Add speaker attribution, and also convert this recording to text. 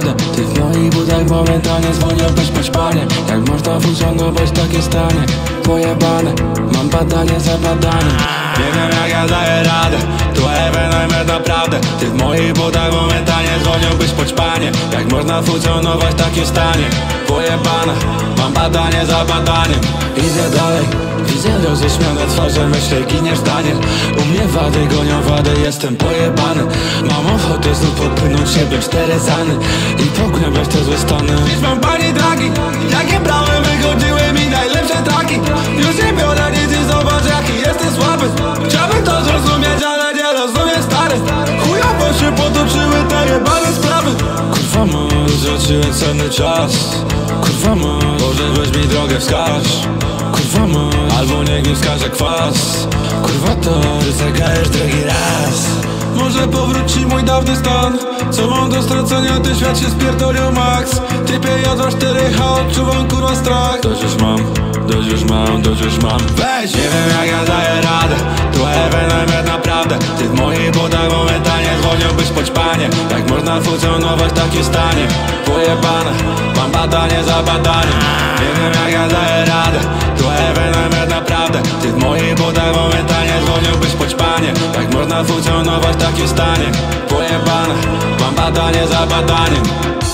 Speaker 1: naprawdę. Ty w moich butach momentalnie zwolniłbyś po szpanie. Jak można funkcjonować w takim stanie? Pojebane, mam badanie za badaniem. Nie wiem jak ja daję radę, tu ewenement naprawdę. Ty w moich butach momentalnie zwolniłbyś po szpanie. Jak można funkcjonować w takim stanie? Pojebane, mam badanie za badaniem. Idę dalej, widzę roześmiane twarze, myślę giniesz Daniel. U mnie wady gonią wadę, jestem pojebany. Mam ochotę znów popłynąć siebie sterezany i pogłębiać te złe stany. Dziś mam pani dragi, jakie brałem, wychodziły mi najlepsze traki. Już nie biorę nic i zobacz jaki jestem słaby. Chciałbym to zrozumieć, ale nie rozumiem stary. Chujowo się potoczyły te jebane sprawy. Kurwa mać, zacząłem cenny czas. Kurwa mać, Boże weź mi drogę wskaż. Kurwa mać, albo niech mi wskaże kwas. Kurwa to, że zagrajesz drugi raz. Może powróci mój dawny stan. Co mam do stracenia, ten świat się spierdolił max. Typie jadła 4H, odczuwam kurwa strach. Dość już mam, dość już mam, dość już mam. Weź! Nie wiem jak ja daję radę, tu ewenement naprawdę. Ty w moich butach momentalnie zwolniłbyś po ćpanie. Jak można funkcjonować w takim stanie? Pojebane, mam badanie za badaniem. Nie wiem jak ja daję radę, tu ewenement naprawdę. Ty w moich butach momentalnie zwolniłbyś po ćpanie. Jak można funkcjonować w takim stanie? Pojebane, mam badanie za badaniem.